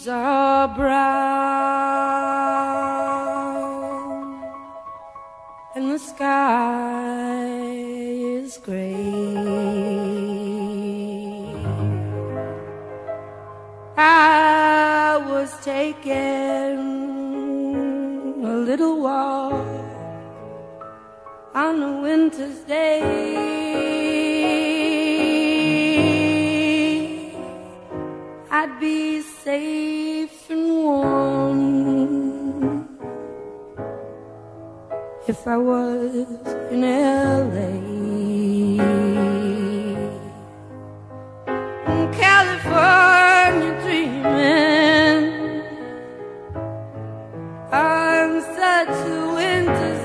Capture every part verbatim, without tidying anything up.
leaves are brown and the sky is gray. I was taken a little walk on a winter's day. I'd be safe and warm if I was in L A. In California dreaming on such a winter's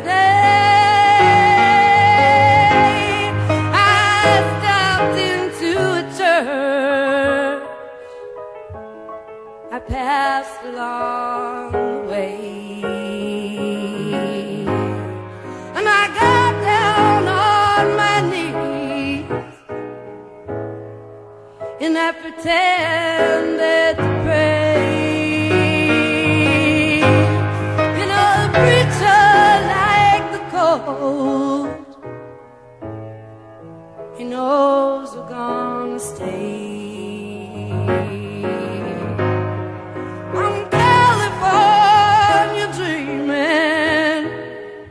day. I stopped into a church I passed along the way, and I got down on my knees and I pretended to pray. You know, the preacher liked the cold. He knows we're gonna stay.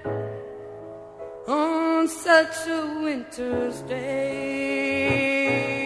Such a winter's day.